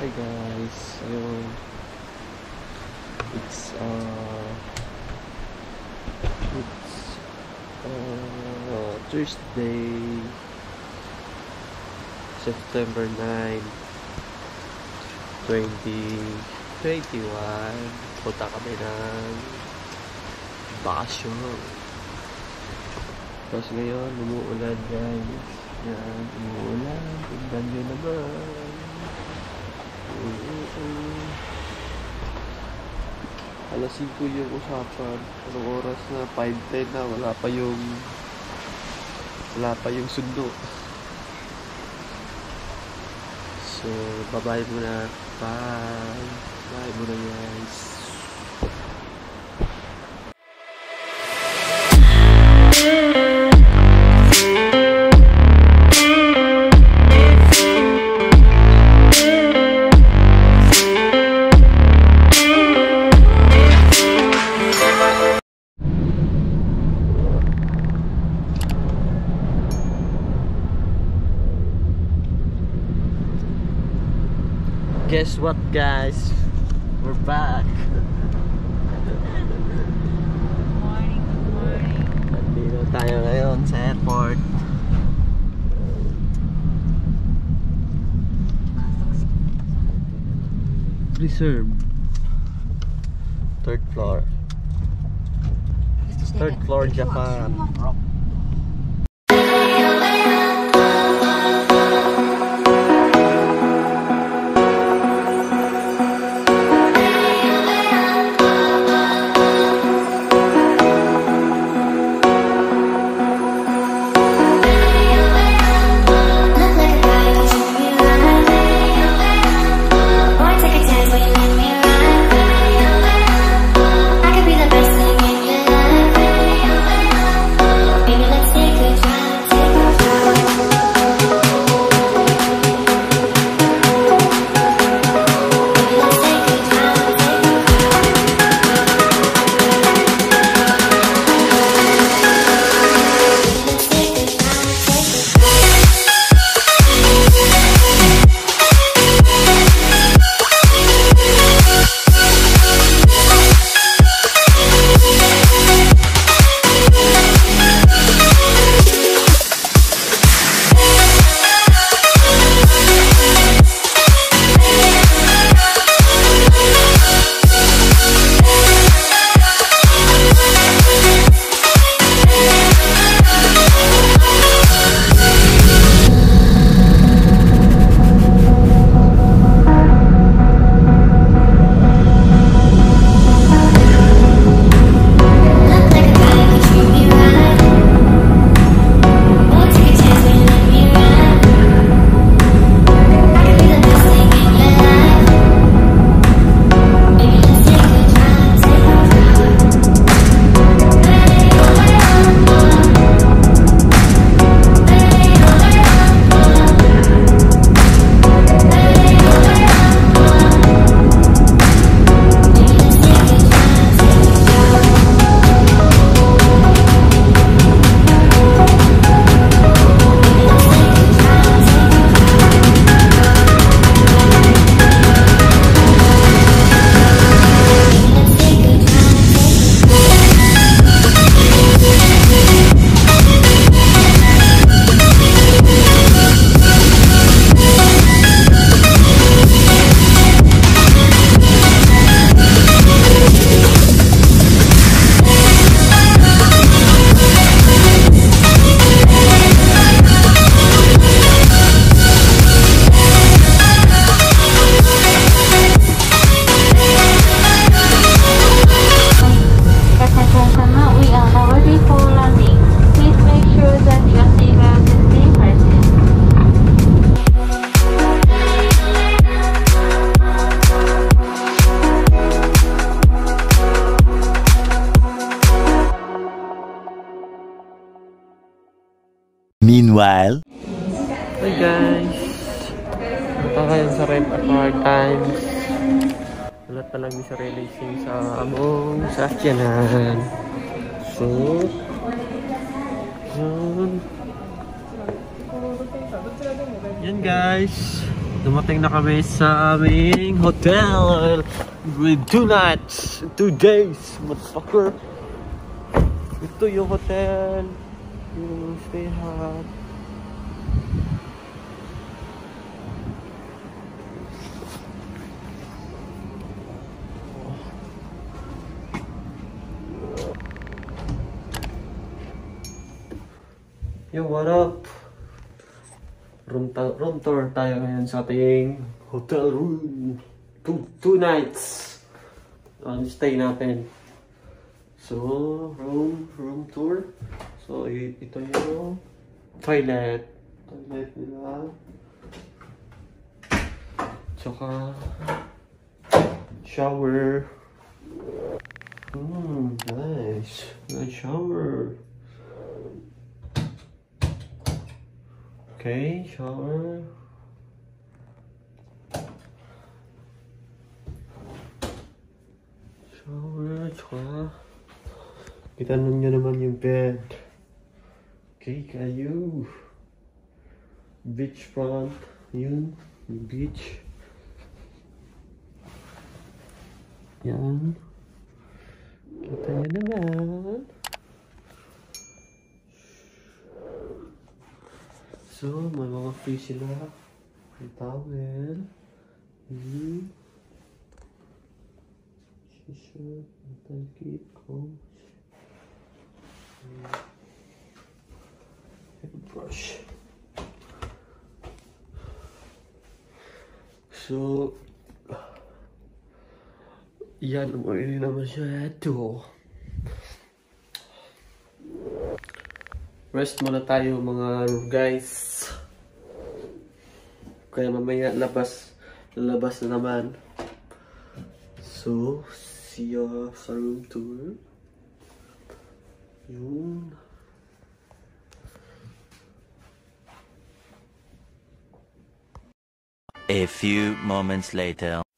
Hi guys, ayun. It's Thursday, September 9, 2021. Punta kami ng bakasyon. Tapos ngayon, umuulan guys. Yan, umuulan. Tingnan nyo naman. Alas 5 yung usapan. Anong oras na? 5:10 na. Wala pa yung sundo. So, bye-bye muna. Bye. Bye muna guys. Guess what guys? We're back. Good morning. Nandito tayo ngayon sa airport. Reserve. Third floor. Third floor Japan. Meanwhile, Hi guys, punta kayo sa Rent a Car Times. Wala pa lang ni sa releasing sa among sakyanan. So, yun guys. Dumating na kami sa aming hotel with 2 nights, 2 days, motherfucker. Ito yung hotel, yung stayhan. Yo, what up? Room tour tayo ngayon sa ating hotel room. 2 nights ang stay natin. So, room tour. So, ito yung toilet nila. Tsaka shower. Nice shower. Okay, shower. Tsaka kita nyo naman yung bed. Okay, kayo. Beach front. Yun, yung beach. Yan. Kita nyo naman. So, may mga free sila. May towel. T-shirt, metal coat, brush. So, yan naman siya ito. Rest muna tayo mga guys. Kaya mamaya lalabas na naman. So, see ya sa room tour. Yun. A few moments later.